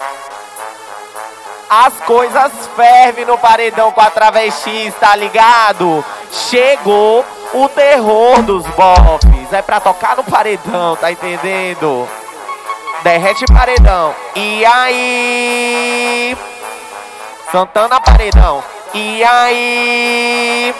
As coisas fervem no paredão com a travesti, tá ligado? Chegou o terror dos bofs. É pra tocar no paredão, tá entendendo? Derrete paredão. E aí? Santana paredão. E aí?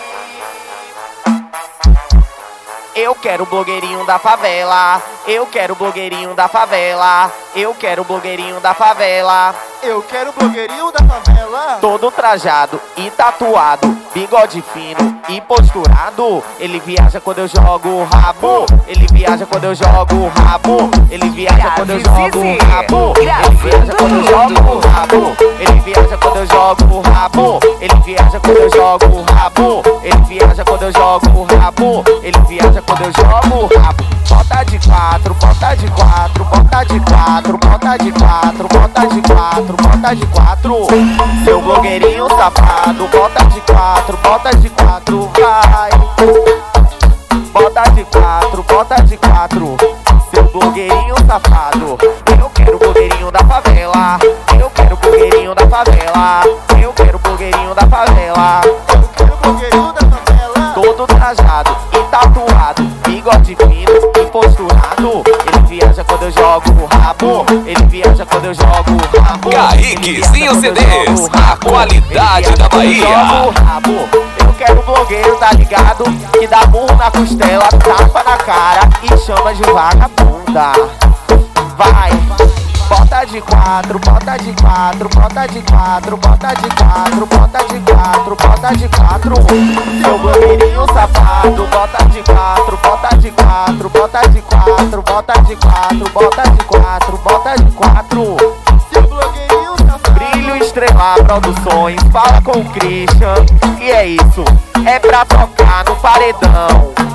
Eu quero o blogueirinho da favela. Eu quero o blogueirinho da favela. Eu quero o blogueirinho da favela. Eu quero o blogueirinho da favela. Todo trajado e tatuado, bigode fino e posturado. Ele viaja quando eu jogo o rabo. Ele viaja quando eu jogo o rabo. Ele viaja quando eu jogo o rabo. Ele viaja quando eu jogo o rabo. Ele viaja quando eu jogo o rabo. Ele viaja quando eu jogo o rabo. Ele viaja quando eu jogo o rabo. Ele viaja quando eu jogo o rabo. Bota de quatro, bota de quatro, bota de quatro, bota de quatro, bota de quatro, bota de quatro. Seu blogueirinho safado, bota de quatro, vai. Bota de quatro, seu blogueirinho safado. Eu quero o blogueirinho da favela. Eu quero o blogueirinho da favela. Eu quero o blogueirinho da favela. Eu quero o blogueirinho da favela. Todo trajado e tatuado, bigode fino e posturado. Ele viaja quando eu jogo o rabo. Ele viaja quando eu jogo o rabo. Kaiquezinho CDs, a qualidade da Bahia. Eu quero o blogueiro, tá ligado? Que dá burro na costela, tapa na cara e chama de vagabunda. Vai, bota de quatro, bota de quatro, bota de quatro, bota de quatro, bota de quatro, bota de quatro. Seu blogueirinho safado, bota de quatro, bota de quatro, bota de quatro, bota de quatro, bota de quatro, bota de quatro. Seu blogueirinho safado. Brilho Estrelar Produções, fala com o Christian. E é isso, é pra tocar no paredão.